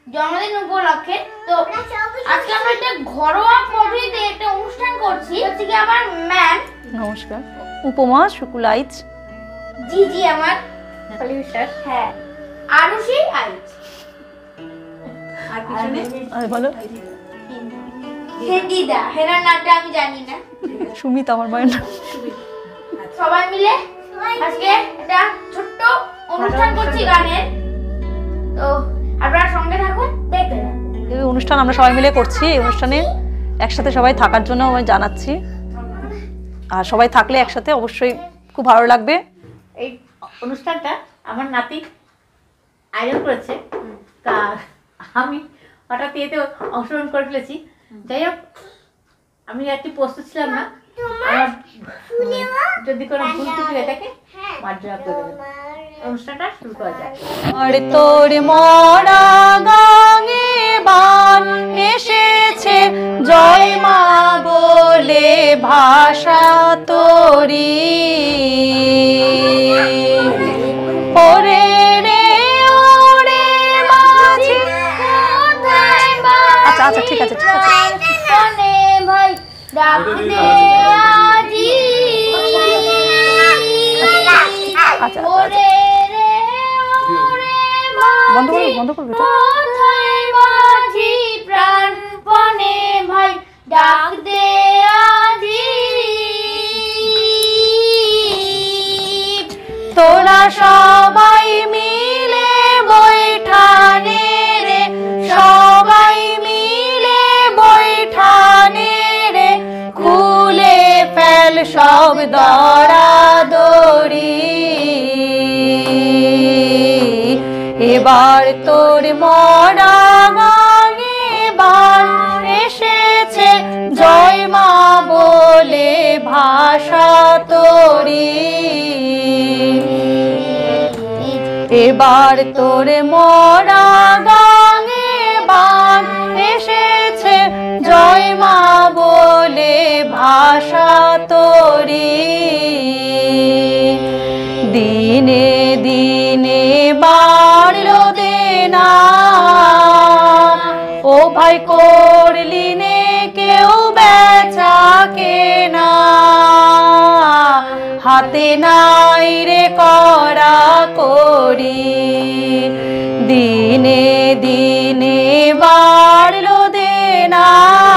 জন্মদিন উপলক্ষে। তো আজকে আমরা একটা ঘরোয়া পদ্ধতিতে একটা অনুষ্ঠান করছি। হচ্ছে কি আমার ম্যাম, নমস্কার, উপমা শুকুলাইচ, জি আমার পলিউশন, হ্যাঁ আরুষি আইচ, আর পিছনে বলো হেদিদা, হেনার নামটা আমি জানি না, সুমিত আমার মায়ের নাম। সবাই মিলে আজকে একটা ছোট্ট অনুষ্ঠান করছি গানের। তো আপনারা সঙ্গে থাকুন, দেখতে থাকুন। এই অনুষ্ঠান আমরা সবাই মিলে করছি। এই অনুষ্ঠানে একসাথে সবাই থাকার জন্য আমি জানাচ্ছি, আর সবাই থাকলে একসাথে অবশ্যই খুব ভালো লাগবে। এই অনুষ্ঠানটা আমার নাতি আয়োজন করেছে, তা আমি হঠাৎ এতে অংশগ্রহণ করে ফেলেছি। যাই হোক, আমি একটি প্রস্তুত ছিলাম না, আমার যদি কোনো ভুল ত্রুটি হয়ে থাকে মার্জনা করে দেবেন। অনুষ্ঠানটা শুরু করা যাক। আর তোর মরা গাঙে বান এসেছে, জয় মা বলে ভাষা তোরি। ওরে রে ওরে মাঝি, আচ্ছা আচ্ছা ঠিক আছে ঠিক আছে। ভাই ডাক দে আজি, আচ্ছা ওরে রে ওরে বন্ধ মাঝি, করো বন্ধ করো বেটা। কোথায় মাঝি প্রাণপণে ভাই ডাক দে আজি। তোরা সবাই মিলে বৈঠানে রে, সবাই মিলে বৈঠানে রে, খুলে ফেল সব দরাদরি। এবার তোর মরা গাঙে বান এসেছে, জয় মা বলে ভাষা তোরি। এবার তোর মরা গাঙে বান এসেছে, জয় মা বলে ভাষা তোরি। দিনে দিনে বাড়লো দেনা, ও ভাই করলি নে কেউ বেচা কেনা, হাতে নাই রে করা করি। দিনে দিনে বাড়লো দেনা,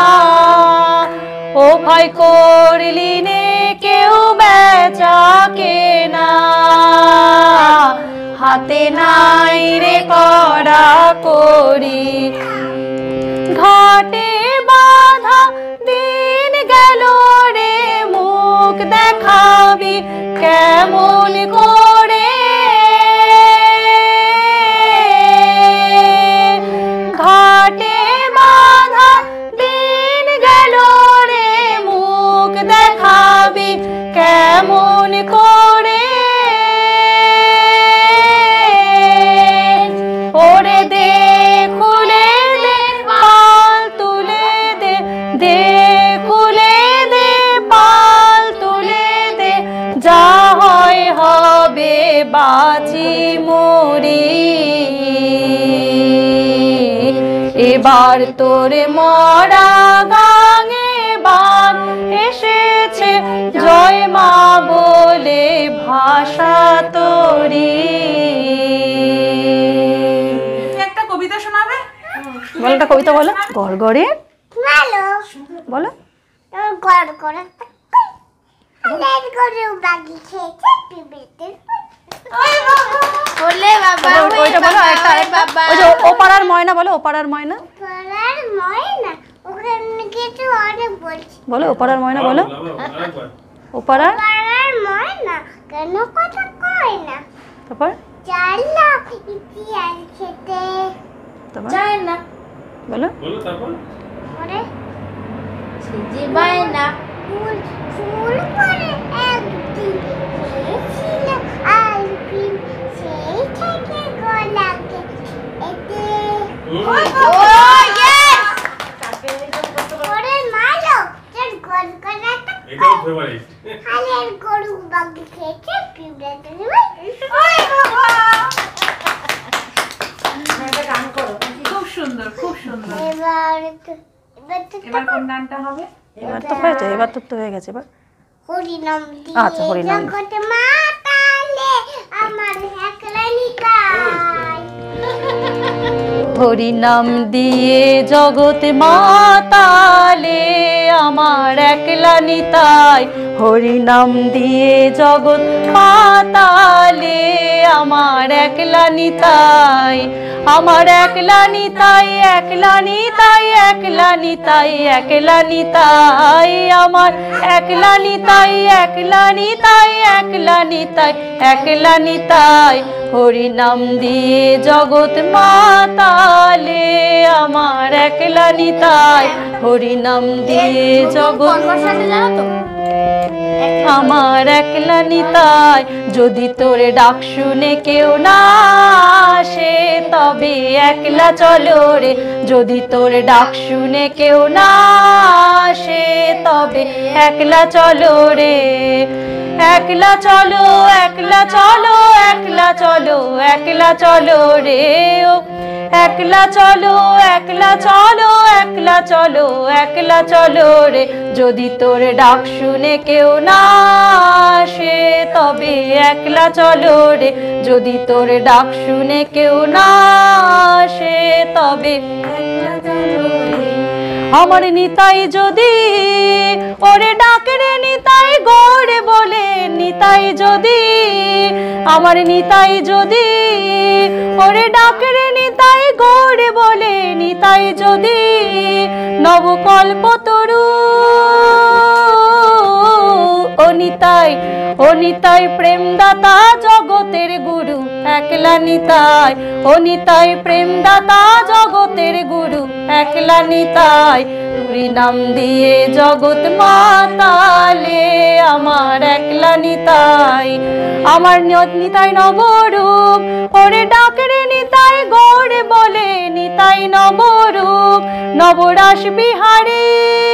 ও ভাই করলি নে কেউ বেচা কেনা, হাতে নাই রে করা করি। ঘাটে বাঁধা দিন গেল রে, মুখ দেখাবি কেমন করে। ঘাটে বাঁধা দিন গেল রে, মুখ দেখাবি কেমন করে। ওরে দে খুলে দে পাল তুলে দে, দে খুলে দে পাল তুলে দে, যা হয় হবে বাঁচি মরি। এবার তোর মরা গাঙে বান এসেছে, জয় মা বলে ভাষা তোরি। একটা কবিতা শোনাবে? বলো একটা কবিতা বলো। গড়গড়ে ভালো বলো। তোর গড় করে লেট করে বাকি খেয়েছে পিবেতে বলে বাবা। ওইটা বলো একটা, ওই যে ও পাড়ার ময়না বলো, ও পাড়ার ময়না পাড়ার ময়না, ওখানে কিছু অনেক বলছি। বলো, ও পাড়ার ময়না বলো। ও পাড়ার ময়না কেন কথা কয় না, তারপর চাল না ইতিহাস খেতে তারপর যায় না, বলো বলো তারপর। ওরে যে বায়না ফুল ফুল করে একদিন খেয়েছিল আইসক্রিম, সেই থেকে গলাকে এতে ওরে মালো তোর গল করা এটাও ফেভারিট। খালের গরু বাকি খেয়েছে পিঁপড়াতে একটা গান করো, খুব সুন্দর। এবার কোন গানটা হবে? এবার তো হয়েছে, এবার তো হয়ে গেছে। এবার হরিনাম আচ্ছা, হরিনাম। জগতে মাতালে আমার একলা নিতাই। হরিনাম দিয়ে জগৎ মাতালে আমার একলা নিতাই, হরিনাম দিয়ে জগৎ মাতালে আমার একলা নিতাই, আমার একলা নিতাই, একলা নিতাই, একলা নিতাই, একলা নিতাই, আমার একলা নিতাই, একলা নিতাই, একলা নিতাই, একলা নিতাই, হরিনাম দিয়ে জগৎ মাতালে আমার একলা নিতাই, হরিনাম দিয়ে জগৎ আমার একলা নিতাই। যদি তোর ডাক শুনে কেউ না আসে তবে একলা চলো রে, যদি তোর ডাক শুনে কেউ না আসে তবে একলা চলো রে, একলা চলো, একলা চলো, একলা চলো, একলা চলো রে, ও একলা চলো, একলা চলো, একলা চলো, একলা চলো রে, যদি তোর ডাক শুনে কেউ না আসে তবে একলা চলো রে, যদি তোর ডাক শুনে কেউ না আসে তবে একলা চলো রে। আমার নিতাই যদি ওরে ডাকে রে নিতাই গৌড়ে বলে, নিতাই যদি আমার নিতাই যদি ওরে ডাকে রে নিতাই গৌড়ে বলে, নিতাই যদি নবকল্প তরু ও নিতাই, ও নিতাই প্রেমদাতা জগতের গুরু একলা নিতাই, ও নিতাই প্রেমদাতা জগতের গুরু একলা নিতাই, হরিনাম দিয়ে জগৎ মাতালে আমার একলা নিতাই, আমার নিতাই নবরূপ ওরে ডাকরে নিতাই গৌড়ে বলে, নিতাই নবরূপ নবরাস বিহারী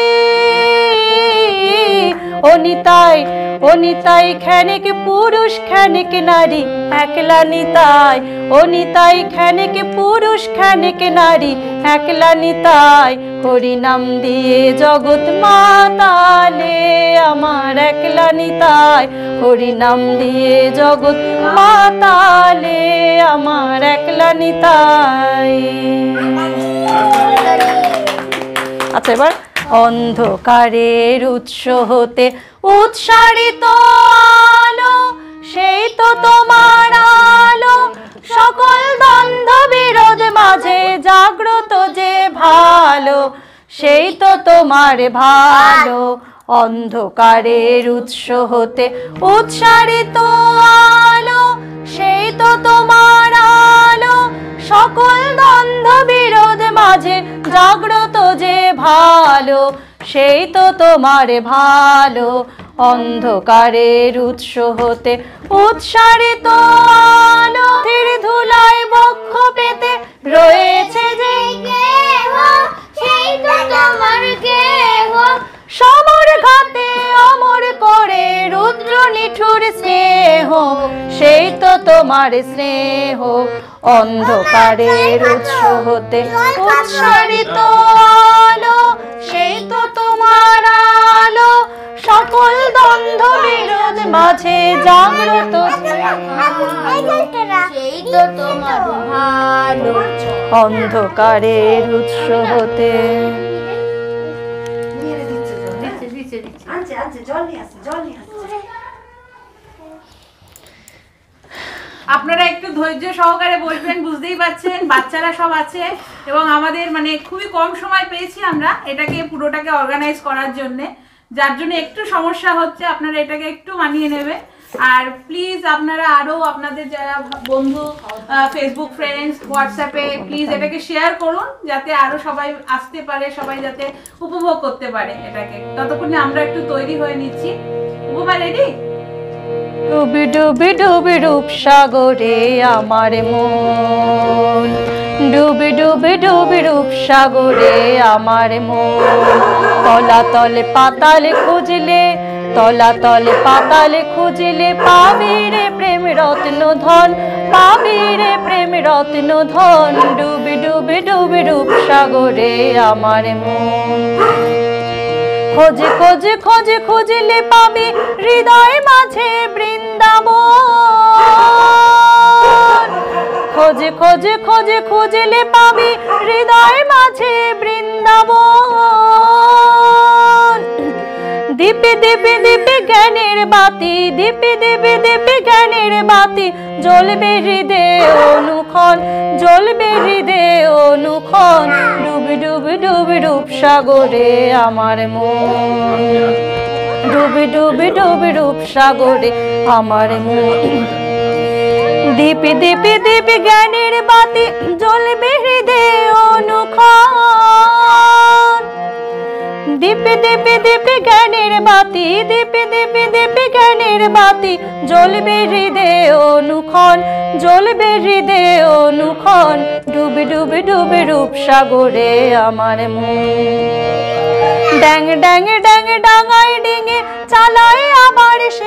ও নিতাই, ও নিতাই ক্ষণিক পুরুষ ক্ষণিক নারী একলা নিতাই, ও নিতাই ক্ষণিক পুরুষ ক্ষণিক নারী একলা নিতাই, হরিনাম দিয়ে জগৎ মাতালে আমার একলা নিতাই, হরিনাম দিয়ে জগৎ মাতালে আমার একলা নিতাই। আচ্ছা, এবার অন্ধকারের উৎস হতে উৎসারিত আলো, সেই তো তোমার আলো, সকল দ্বন্দ্ব বিরোধ মাঝে জাগ্রত যে ভালো, সেই তো তোমার ভালো। অন্ধকারের উৎস হতে উৎসারিত আলো, সেই তো তোমার আলো, সকল দ্বন্দ্ব বিরোধ মাঝে জাগ্রত যে ভালো, সেই তো তোমার ভালো। অন্ধকারের উৎস হতে উৎসারিত আলো, ধুলায় বক্ষ পেতে রয়েছে যে কেহ সেই তো তোমার কেহ, সমর ঘাতে অমর করে রুদ্র নিঠুর স্নেহ, সেই তো তোমার স্নেহ। অন্ধকারের উৎস হতে উৎসারিত আলো, সেই তো তোমার আলো, সকল দ্বন্দ্ব বিরোধ মাঝে জাগ্রত সেই তো তোমার ভালো। অন্ধকারের উৎস হতে। আপনারা একটু ধৈর্য সহকারে বসবেন, বুঝতেই পারছেন বাচ্চারা সব আছে এবং আমাদের মানে খুবই কম সময় পেয়েছি আমরা এটাকে পুরোটাকে অর্গানাইজ করার জন্য, যার জন্য একটু সমস্যা হচ্ছে, আপনারা এটাকে একটু মানিয়ে নেবেন। আর প্লিজ আপনারা আরও আপনাদের যারা বন্ধু ফেসবুক ফ্রেন্ডস হোয়াটসঅ্যাপে প্লিজ এটাকে শেয়ার করুন, যাতে আরও সবাই আসতে পারে, সবাই যাতে উপভোগ করতে পারে এটাকে। ততক্ষণে আমরা একটু তৈরি হয়ে নিচ্ছি। উপমা রেডি? ডুবি ডুবি ডুবি রূপ সাগরে আমার মন, ডুবি ডুবি ডুবি রূপ সাগরে আমার মন, তলাতলে পাতালে খুঁজলে তলাতলে পাতালে খুঁজিলে পাবি রে প্রেম রত্ন ধন, পাবি রে প্রেম রত্ন ধন। ডুবে ডুবে ডুবে রূপ সাগরে আমার মন। খোঁজে খোঁজে খোঁজে খুঁজিলে পাবি হৃদয় মাঝে বৃন্দাবন। খোঁজে খোঁজে খোঁজে খুঁজিলে পাবি হৃদয় মাঝে বৃন্দাবন। দীপে দীপে দীপে জ্ঞানের বাতি, দীপে দীপে দীপে জ্ঞানের বাতি, জ্বলবে হৃদয়ে অনুক্ষণ, জ্বলবে হৃদয়ে অনুক্ষণ। ডুবে ডুবে ডুবে রূপ সাগরে আমার মন, ডুবে ডুবে ডুবে রূপ সাগরে আমার মন। দীপে দীপে দীপে জ্ঞানের বাতি, জ্বলবে হৃদয়ে অনুক্ষণ। দীপে দীপে দীপে জ্ঞানের বাতি, দীপে দীপে দীপে জ্ঞানের বাতি, জ্বলবে হৃদয়ে অনুক্ষণ, জ্বলবে হৃদয়ে অনুক্ষণ। ডুবে ডুবে ডুবে রূপ সাগরে আমার মন। ড্যাং ড্যাং ড্যাং ডাঙায় ডিঙে চালায় আবার সে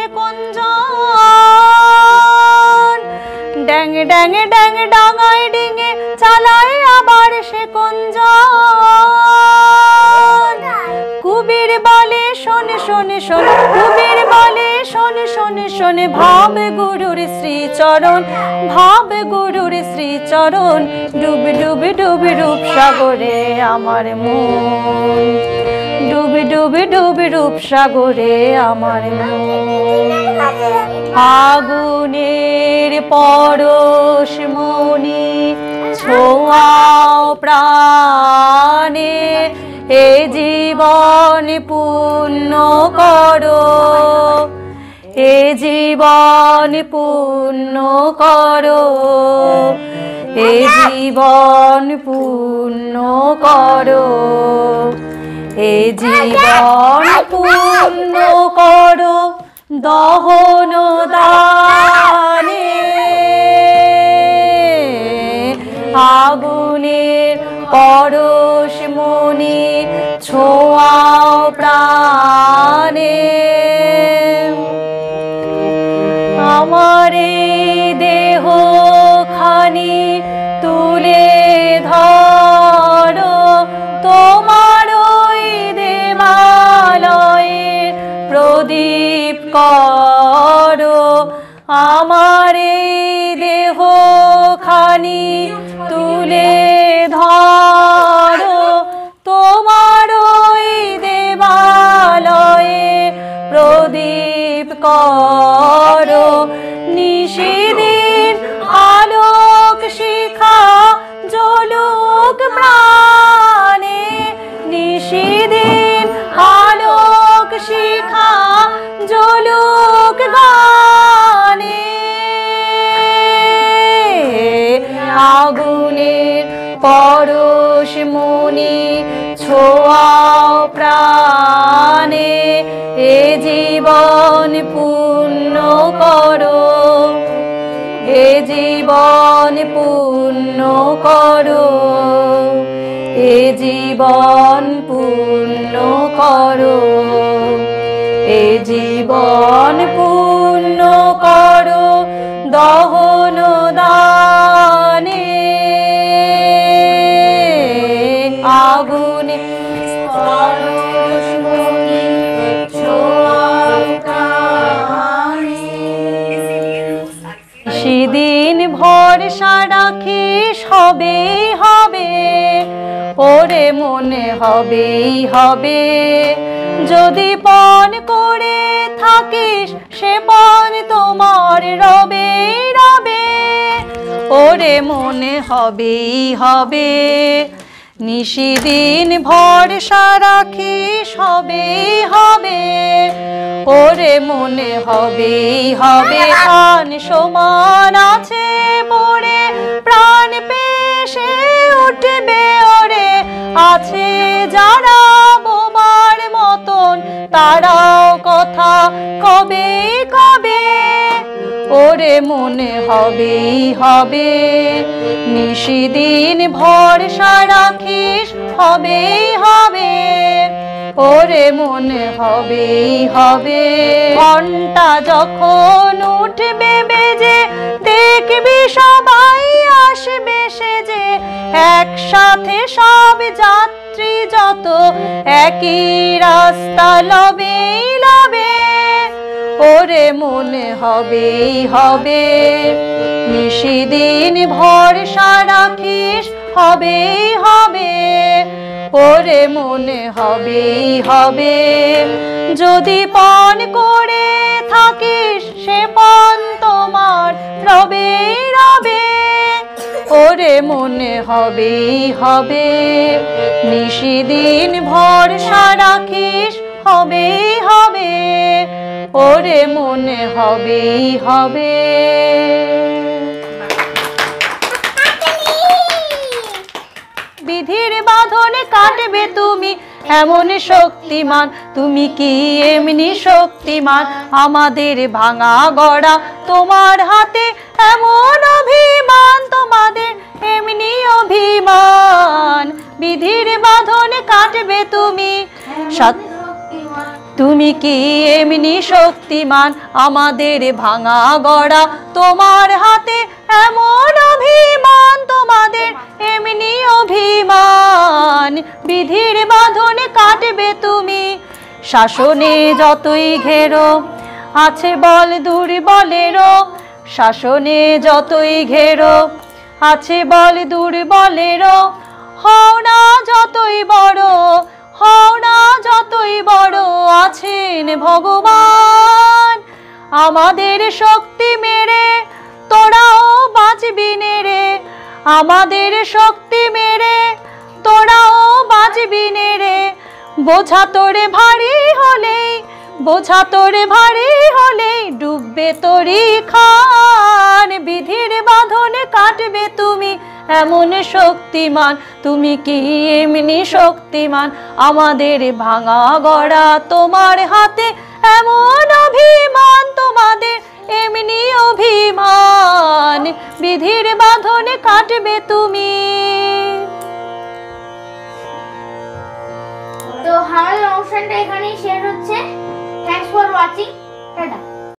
কুঞ্জন। ড্যাং ড্যাং ড্যাং ডাঙায় ডিঙে চালায় আবার সে কুঞ্জন। কুবির বলে শোনে শোনে শোনে, কুবির বলে শোনে শোনে শোনে, ভাব গুরুর শ্রীচরণ, ভাব গুরুর শ্রীচরণ। ডুবে ডুবে ডুবে রূপ সাগরে আমার মন, ডুবে ডুবে ডুবে রূপ সাগরে আমার মন। আগুনের পরশ মনি ছোঁয়াও প্রাণে, এ জীবন পূর্ণ করো, এ জীবন পূর্ণ করো, এ জীবন পূর্ণ করো, এ জীবন পূর্ণ করো দহন দানে। আগুনের পরশ মনি ছোঁয়াও প্রাণে, আমার দেহ খানি তুলে ধরো, তোমার ওই দেবালয়ের প্রদীপ করো। আমার দেহ খানি তুলে ধরো, তোমার ওই দেবালয়ে প্রদীপ করো। নিশিদিন আলোক শিখা জ্বলুক প্রাণে, নিশিদিন আলোক শিখা জ্বলুক গানে। আগুনের পরশ মনি ছোঁয়াও প্রাণে, এ জীবন পূর্ণ করো, এ জীবন পূর্ণ করো, এ জীবন পূর্ণ করো, এ জীবন পূর্ণ করো দহন দানে। আগুনে পরশ মনি ছোঁয়াও প্রাণে, সেদিন ভরসা রাখিস হবেই হবে, ওরে মনে হবেই হবে। যদি পণ করে থাকিস সে পণ তোমার রবে রবে, ওরে মনে হবেই হবে। নিশিদিন ভরসা রাখিস হবেই হবে, ওরে মনে হবেই হবে। প্রাণ সমান আছে পড়ে প্রাণ পেশে উঠবে ওরে, আছে যারা বোমার মতন তারাও কথা কবে কবে, ওরে মনে হবেই হবে। নিশিদিন ভরসা রাখিস হবেই হবে, ওরে মনে হবেই হবে। ঘন্টা যখন উঠবে বেজে দেখবি সবাই আসবে সেজে, একসাথে সব যাত্রী যত একই রাস্তা লবে লবে। ওরে মনে হবেই হবে, নিশিদিন ভরসা রাখিস হবেই হবে। ওরে মনে হবেই হবে, যদি পণ করে থাকিস সে পণ তোমার রবেই রবে। ওরে মনে হবেই হবে, নিশিদিন ভরসা রাখিস হবেই হবে। ওরে মনে হবেই হবে। বিধির বাঁধনে কাটবে তুমি এমন শক্তিমান, তুমি কি এমনি শক্তিমান? আমাদের ভাঙা গড়া তোমার হাতে এমন অভিমান, তোমাদের এমনি অভিমান। বিধির বাঁধনে কাটবে তুমি তুমি কি এমনি শক্তিমান? আমাদের ভাঙা গড়া তোমার হাতে এমন অভিমান, তোমাদের এমনি অভিমান। বিধির বাঁধনে কাটবে তুমি, শাসনে যতই ঘেরো আছে বল দুর্বলেরও। শাসনে যতই ঘেরো আছে বল দুর্বলেরও। হও না যতই বড়, হও না যতই বড়, আছেন ভগবান। আমাদের শক্তি মেরে তোরাও বাঁচবি রে, আমাদের শক্তি মেরে তোরাও বাঁচবি রে। বোঝা তোরে ভারী হলেই, বোঝা তোরে ভারী হলেই ডুববে তোরি খান। বিধির বাঁধনে কাটবে তুমি এমন শক্তিমান, তুমি কি এমনি শক্তিমান? আমাদের ভাঙা গড়া তোমার হাতে এমন অভিমান, তোমাদের এমনি অভিমান। বিধির বাঁধনে কাটবে তুমি। তো আমাদের অনুষ্ঠানটা এখানেই শেষ হচ্ছে। Thanks for watching, tata.